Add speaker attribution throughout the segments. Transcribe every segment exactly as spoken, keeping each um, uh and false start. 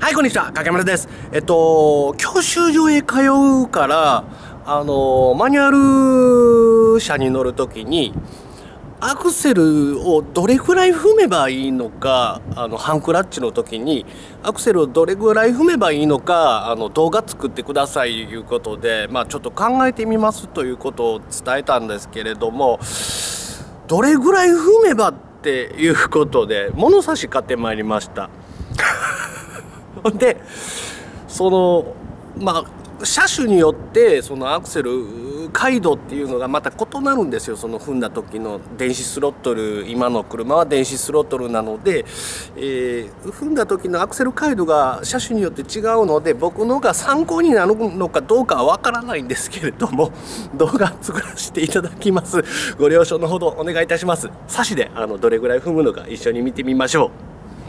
Speaker 1: はい、こんにちは、影村です。えっと、教習所へ通うから、あの、マニュアル車に乗るときに、アクセルをどれくらい踏めばいいのか、あの、ハンクラッチの時に、アクセルをどれくらい踏めばいいのか、あの、動画作ってくださいということで、まあ、ちょっと考えてみますということを伝えたんですけれども、どれぐらい踏めばっていうことで、物差し買ってまいりました。でそのまあ車種によってそのアクセル回路っていうのがまた異なるんですよ。その踏んだ時の電子スロットル、今の車は電子スロットルなので、えー、踏んだ時のアクセル回路が車種によって違うので、僕のが参考になるのかどうかはわからないんですけれども、動画作らせていただきます。ご了承のほどお願いいたします。差しであのどれぐらい踏むのか一緒に見てみましょう。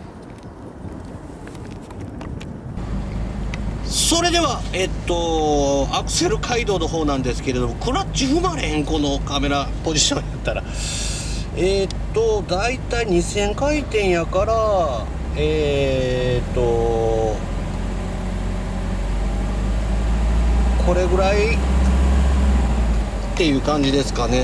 Speaker 1: それでは、えっと、アクセル回路の方なんですけれども、クラッチ踏まれへん、このカメラポジションやったら。えっと、だいたいにせん回転やから、えっと、これぐらいっていう感じですかね。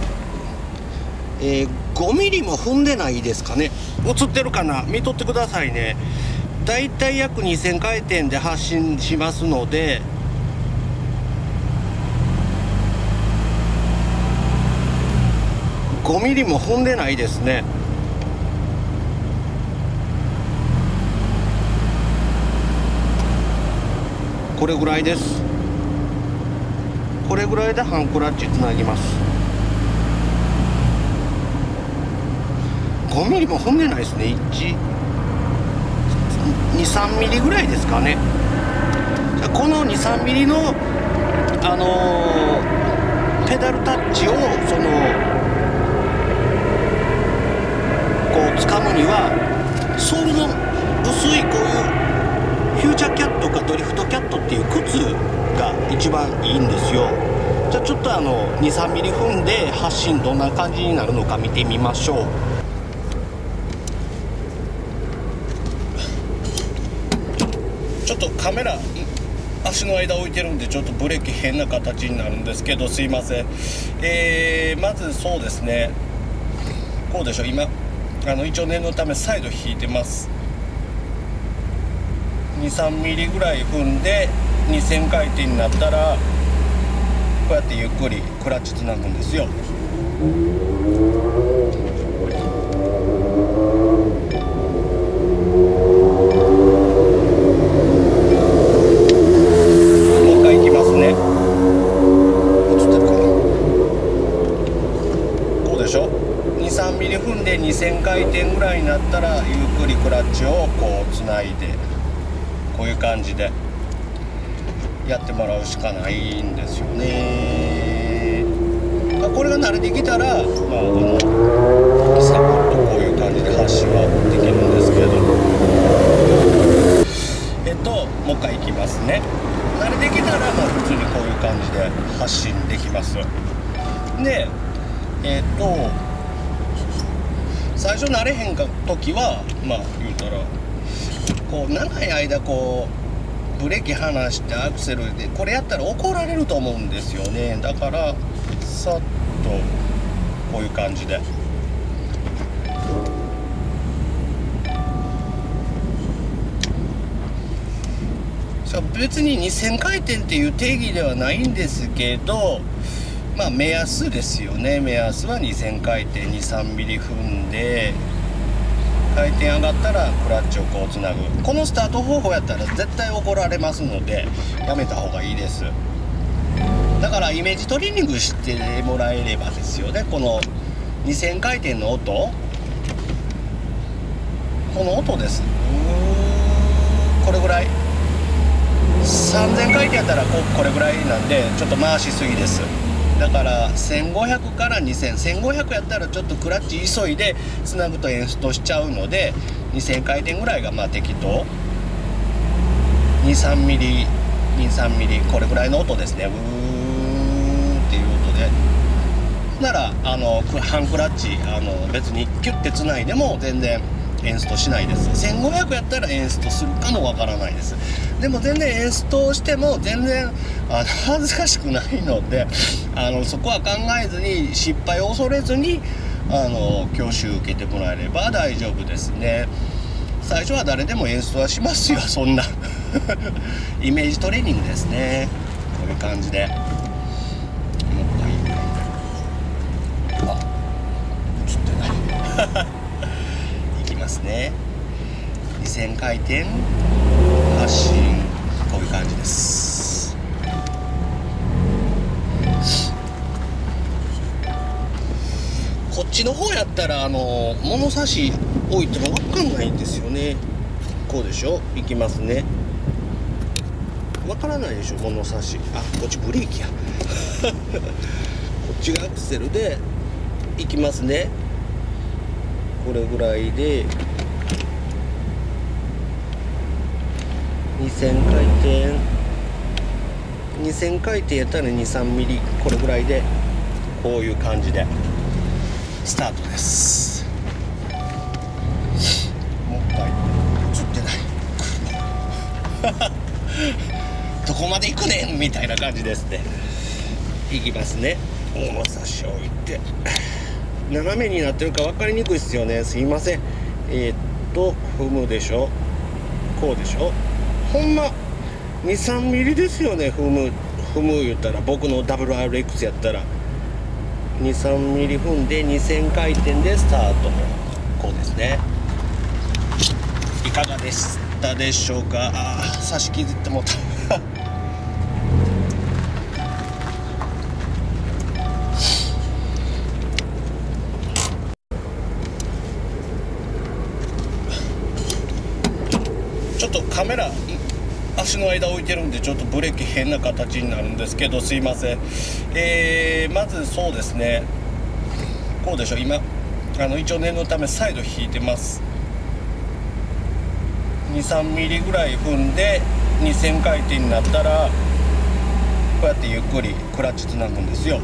Speaker 1: えー、ごミリも踏んでないですかね。映ってるかな、見とってくださいね。だいたい約にせん回転で発進しますので、ごミリも踏んでないですね。これぐらいです。これぐらいでハンクラッチつなぎます。ごミリも踏んでないですね。いちにさんミリぐらいですかね。このにさんミリのあのー、ペダルタッチをそのこう掴むには、ソールの薄いこういうフューチャーキャットかドリフトキャットっていう靴が一番いいんですよ。じゃあちょっとあのにさんミリ踏んで発進どんな感じになるのか見てみましょう。ちょっとカメラ足の間置いてるんで、ちょっとブレーキ変な形になるんですけど、すいません。えー、まずそうですね、こうでしょ。今あの一応念のためサイド引いてます。にさんミリぐらい踏んでにせん回転になったら、こうやってゆっくりクラッチつなぐんですよ。にせん回転ぐらいになったら、ゆっくりクラッチをこうつないで、こういう感じでやってもらうしかないんですよね。これが慣れてきたら、まあ、あのサクッとこういう感じで発進はできるんですけど、えっともう一回いきますね。慣れてきたら、まあ、普通にこういう感じで発進できます。でえっと最初慣れへんか時は、まあ言うたらこう長い間こうブレーキ離してアクセルでこれやったら怒られると思うんですよね。だからさっとこういう感じでさあ、別ににせん回転っていう定義ではないんですけど、まあ目安ですよね。目安はにせん回転、にさんミリ踏んで回転上がったらクラッチをこうつなぐ。このスタート方法やったら絶対怒られますのでやめた方がいいです。だからイメージトレーニングしてもらえればですよね。このにせん回転の音、この音です。うーこれぐらい。さんぜん回転やったら こ, これぐらいなんでちょっと回しすぎです。だからせんごひゃくからにせん、せんごひゃくやったらちょっとクラッチ急いでつなぐとエンストしちゃうので、にせん回転ぐらいがまあ適当。にさんミリ、にさんミリ、これぐらいの音ですね。うーっていう音でならあのハンクラッチあの別にキュッてつないでも全然エンストしないです。せんごひゃくやったらエンストするかもわからないです。でも全然エンストしても全然あの恥ずかしくないので、あのそこは考えずに、失敗を恐れずにあの教習受けてもらえれば大丈夫ですね。最初は誰でもエンストはしますよ、そんなイメージトレーニングですね。こういう感じでもう一回、あ、映ってないいきますね。にせん回転発進、こういう感じです。こっちの方やったらあの物差し置いても分かんないんですよね。こうでしょ、いきますね。分からないでしょ、物差し。あ、こっちブレーキやこっちがアクセルでいきますね。これぐらいでにせん回転、にせん回転やったらにさんミリ、これぐらいでこういう感じでスタートです。もう一回、映ってないどこまで行くねんみたいな感じですね。いきますね。物差し置いて、斜めになってるか分かりにくいですよね、すいません。えー、っと踏むでしょ、こうでしょ、ほんまにさんミリですよね。踏む踏む言ったら、僕の ダブリューアールエックス やったらにさんミリ踏んでにせん回転でスタート、こうですね。いかがでしたでしょうか。あー、差し傷ってもうたちょっとカメラ足の間置いてるんで、ちょっとブレーキ変な形になるんですけど、すいません。えー、まずそうですね、こうでしょ。今あの一応念のためサイド引いてます。にさんミリぐらい踏んでにせん回転になったら、こうやってゆっくりクラッチつなぐんですよ。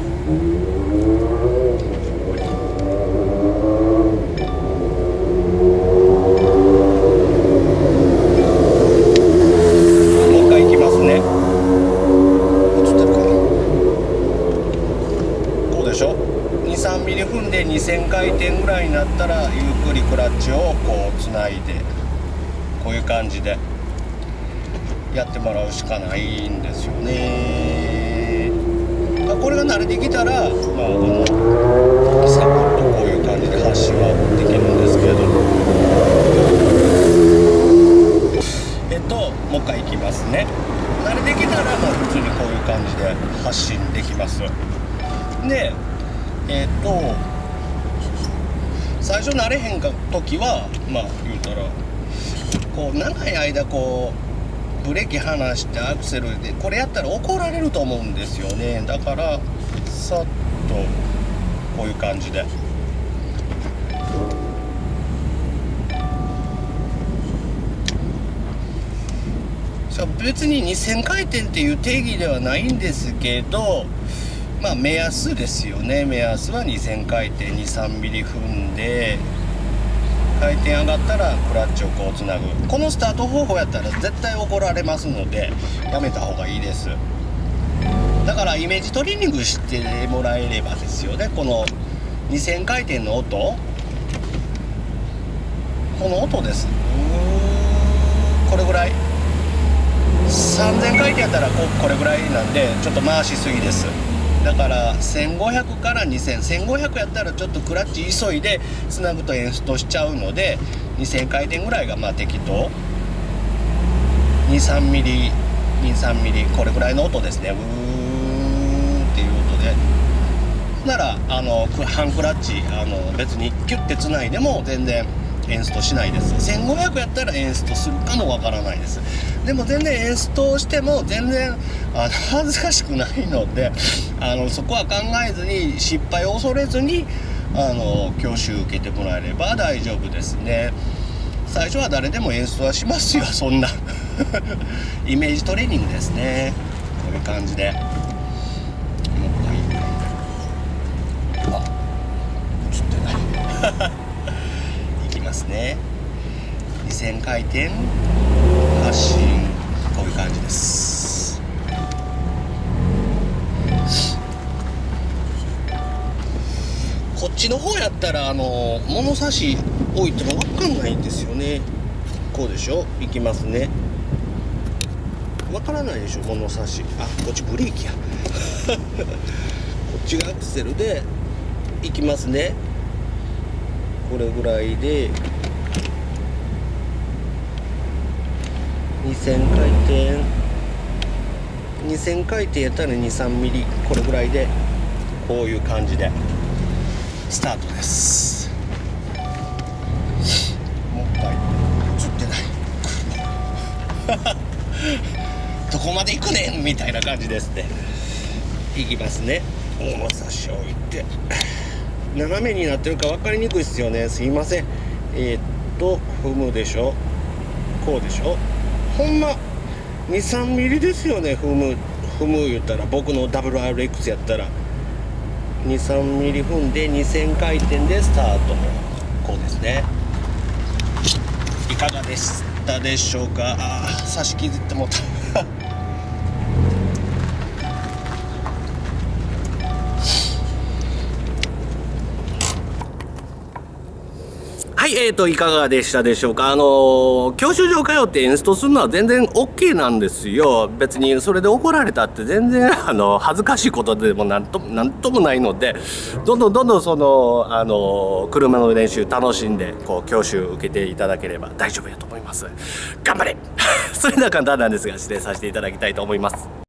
Speaker 1: にさんミリ踏んでにせん回転ぐらいになったら、ゆっくりクラッチをこうつないで、こういう感じでやってもらうしかないんですよね。これが慣れてきたら、まあ、このサクッとこういう感じで発進はできるんですけど、えっともう一回いきますね。慣れてきたら、まあ、普通にこういう感じで発進できます。でえっと最初慣れへんか時は、まあ言うたらこう長い間こうブレーキ離してアクセルでこれやったら怒られると思うんですよね。だからさっとこういう感じで別ににせん回転っていう定義ではないんですけど、まあ目安ですよね。目安はにせん回転、にさんミリ踏んで回転上がったらクラッチをこうつなぐ。このスタート方法やったら絶対怒られますのでやめた方がいいです。だからイメージトレーニングしてもらえればですよね。このにせん回転の音、この音です。うーこれぐらい。さんぜん回転やったら こ, これぐらいなんでちょっと回しすぎです。だからせんごひゃくからにせん、せんごひゃくやったらちょっとクラッチ急いでつなぐとエンストしちゃうので、にせん回転ぐらいがまあ適当。にさんミリ、にさんミリ、これぐらいの音ですね。うーんっていう音でならあの半クラッチあの別にキュッてつないでも全然エンストしないです。せんごひゃくやったらエンストするかもわからないです。でも全然エンストしても全然あの恥ずかしくないので、あのそこは考えずに、失敗を恐れずにあの教習受けてもらえれば大丈夫ですね。最初は誰でもエンストはしますよ、そんなイメージトレーニングですね。こういう感じでもう一回、あ、映ってないいきますますね。にせん回転、発進、こういう感じです。こっちの方やったらあの物差し置いても分かんないんですよね。こうでしょ、いきますね。分からないでしょ、物差し。あ、こっちブレーキやこっちがアクセルでいきますね。これぐらいでにせん回転、にせん回転やったらにさんミリ、これぐらいでこういう感じでスタートです。もう一回映ってないどこまで行くねんみたいな感じですね。いきますね。物差し置いて、斜めになってるか分かりにくいですよね。すいません。えー、っと踏むでしょ、こうでしょ、ほんまにさんミリですよね。踏む踏む言ったら、僕の ダブリューアールエックス やったらにさんミリ踏んでにせん回転でスタート。こうですね。いかがでしたでしょうか。あー、差し傷ってもうたはい、えーと、いかがでしたでしょうか。あのー、教習所通ってエンストするのは全然 OK なんですよ。別にそれで怒られたって全然、あの、恥ずかしいことでもなんとも、なんともないので、どんどんどんどんその、あのー、車の練習楽しんで、こう、教習受けていただければ大丈夫やと思います。頑張れそれでは簡単なんですが、指定させていただきたいと思います。